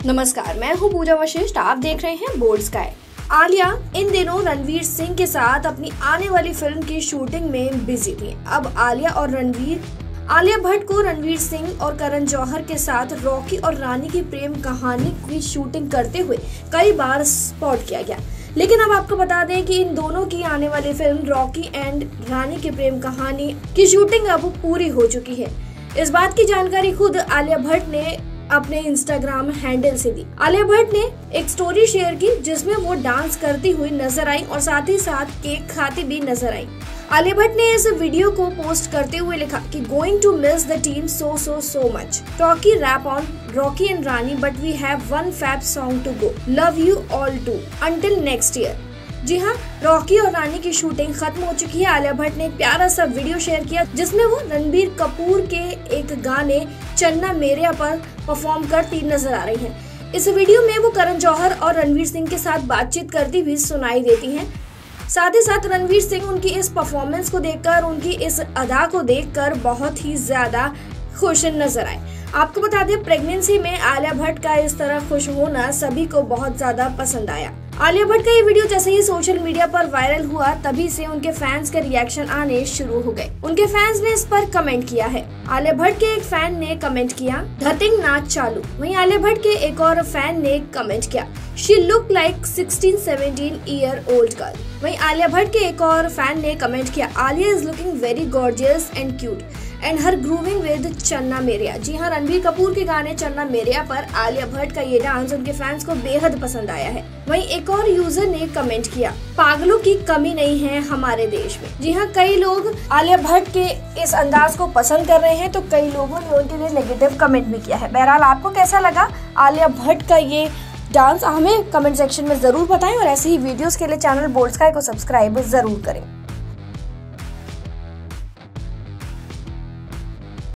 नमस्कार, मैं हूँ पूजा वशिष्ठ। आप देख रहे हैं बोल्ड स्काई। आलिया इन दिनों रणवीर सिंह के साथ अपनी आने वाली फिल्म की शूटिंग में बिजी थी। अब आलिया भट्ट को रणवीर सिंह और करण जौहर के साथ रॉकी और रानी की प्रेम कहानी की शूटिंग करते हुए कई बार स्पॉट किया गया। लेकिन अब आपको बता दें कि इन दोनों की आने वाली फिल्म रॉकी एंड रानी की प्रेम कहानी की शूटिंग अब पूरी हो चुकी है। इस बात की जानकारी खुद आलिया भट्ट ने अपने इंस्टाग्राम हैंडल से दी। आलिया भट्ट ने एक स्टोरी शेयर की जिसमें वो डांस करती हुई नजर आई और साथ ही साथ केक खाती भी नजर आई। आलिया भट्ट ने इस वीडियो को पोस्ट करते हुए लिखा कि going to miss the team so much. Talkie rap on Rocky and Rani, but we have one fab song to go. Love you all too. Until next year. जी हाँ, रॉकी और रानी की shooting खत्म हो चुकी है। आलिया भट्ट ने एक प्यारा सा वीडियो शेयर किया जिसमें वो रणबीर कपूर के एक गाने चन्ना मेरेया पर परफॉर्म करती नजर आ रही हैं। इस वीडियो में वो करण जौहर और रणवीर सिंह के साथ बातचीत करती हुई सुनाई देती हैं। साथ ही साथ रणवीर सिंह उनकी इस परफॉर्मेंस को देखकर, उनकी इस अदा को देखकर बहुत ही ज्यादा खुश नजर आए। आपको बता दें, प्रेगनेंसी में आलिया भट्ट का इस तरह खुश होना सभी को बहुत ज्यादा पसंद आया। आलिया भट्ट का ये वीडियो जैसे ही सोशल मीडिया पर वायरल हुआ, तभी से उनके फैंस के रिएक्शन आने शुरू हो गए। उनके फैंस ने इस पर कमेंट किया है। आलिया भट्ट के एक फैन ने कमेंट किया, धतिंग नाच चालू। वहीं आलिया भट्ट के एक और फैन ने कमेंट किया, she look like 16-17 year old girl. वहीं आलिया भट्ट के एक और फैन ने कमेंट किया, Alia is looking very gorgeous and cute and her grooving with Channa Mereya. जी हाँ, रणबीर कपूर के गाने चन्ना मेरेया पर आलिया भट्ट का ये डांस उनके फैंस को बेहद पसंद आया है। वहीं एक और यूजर ने कमेंट किया, पागलों की कमी नहीं है हमारे देश में। जी हाँ, कई लोग आलिया भट्ट के इस अंदाज को पसंद कर रहे हैं, तो कई लोगों ने उनके लिए नेगेटिव कमेंट भी किया है। बहरहाल, आपको कैसा लगा आलिया भट्ट का ये डांस, हमें कमेंट सेक्शन में जरूर बताएं और ऐसे ही वीडियोस के लिए चैनल बोल्ड स्काई को सब्सक्राइब जरूर करें।